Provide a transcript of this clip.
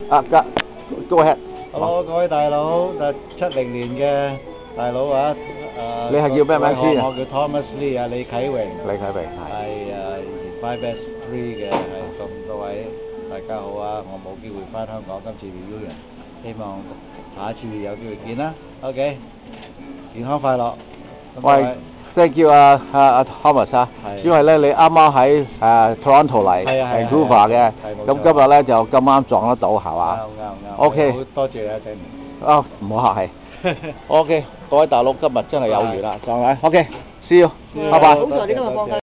Go ahead。 Hello，各位大佬，70年嘅大佬啊， 你係叫咩名先啊？ 我叫 Thomas Lee 啊，李啟榮。 李啟榮係以前 5S3 嘅，係咁多位大家好啊！我冇機會翻香港，今次 reunion，希望下一次有機會見啦。OK， 健康快樂。 喂 ，thank you Thomas 啊，因為咧你啱啱喺Toronto 嚟 Vancouver 嘅，咁今日咧就咁啱撞得到係嘛？ 啱。 OK， 好多謝啊，仔。 啊，唔好客氣。OK， 各位大佬今日真係有緣啦，係咪 ？OK，see you，拜拜。